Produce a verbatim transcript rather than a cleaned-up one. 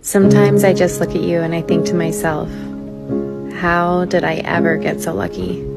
Sometimes I just look at you and I think to myself, how did I ever get so lucky?